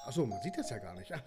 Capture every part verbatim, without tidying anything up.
Achso, man sieht das ja gar nicht.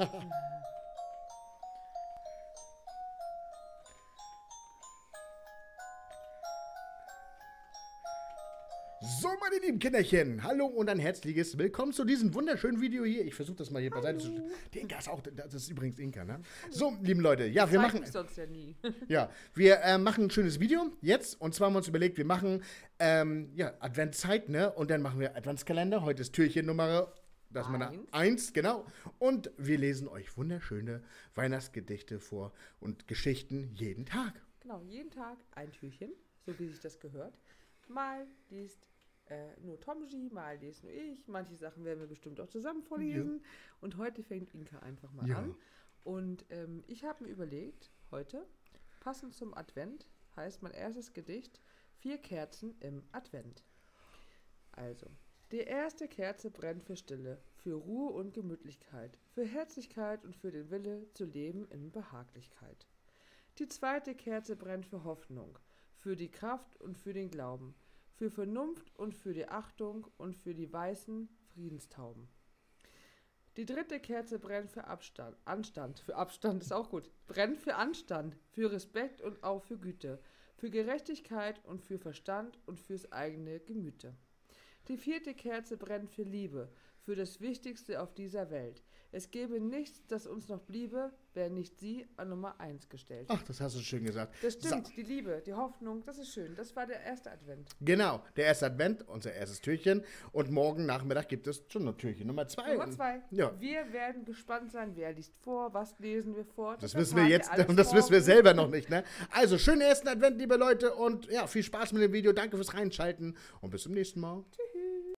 So, meine lieben Kinderchen, hallo und ein herzliches Willkommen zu diesem wunderschönen Video hier. Ich versuche das mal hier beiseite zu... Der Inka ist auch... Das ist übrigens Inka, ne? Hallo. So, lieben Leute, ja, das wir machen... Ich sonst ja nie. Ja, wir äh, machen ein schönes Video jetzt. Und zwar haben wir uns überlegt, wir machen, ähm, ja, Adventszeit, ne? Und dann machen wir Adventskalender. Heute ist Türchen Nummer... Das ist meine eins, genau. Und wir lesen euch wunderschöne Weihnachtsgedichte vor und Geschichten jeden Tag. Genau, jeden Tag ein Türchen, so wie sich das gehört. Mal liest äh, nur Tomji, mal liest nur ich. Manche Sachen werden wir bestimmt auch zusammen vorlesen. Ja. Und heute fängt Inka einfach mal ja. an. Und ähm, ich habe mir überlegt, heute, passend zum Advent, heißt mein erstes Gedicht, Vier Kerzen im Advent. Also, die erste Kerze brennt für Stille, für Ruhe und Gemütlichkeit, für Herzlichkeit und für den Wille zu leben in Behaglichkeit. Die zweite Kerze brennt für Hoffnung, für die Kraft und für den Glauben, für Vernunft und für die Achtung und für die weißen Friedenstauben. Die dritte Kerze brennt für Abstand, Anstand, für Abstand ist auch gut, brennt für Anstand, für Respekt und auch für Güte, für Gerechtigkeit und für Verstand und fürs eigene Gemüte. Die vierte Kerze brennt für Liebe, für das Wichtigste auf dieser Welt. Es gäbe nichts, das uns noch bliebe, wäre nicht sie an Nummer eins gestellt. Ach, das hast du schön gesagt. Das stimmt, so. Die Liebe, die Hoffnung, das ist schön. Das war der erste Advent. Genau, der erste Advent, unser erstes Türchen. Und morgen Nachmittag gibt es schon noch Türchen Nummer zwei. Nummer zwei. Ja. Wir werden gespannt sein, wer liest vor, was lesen wir vor. Das, das wissen wir jetzt und das morgen. wissen wir selber noch nicht. Ne? Also, schönen ersten Advent, liebe Leute. Und ja, viel Spaß mit dem Video. Danke fürs Reinschalten und bis zum nächsten Mal. Tschüss.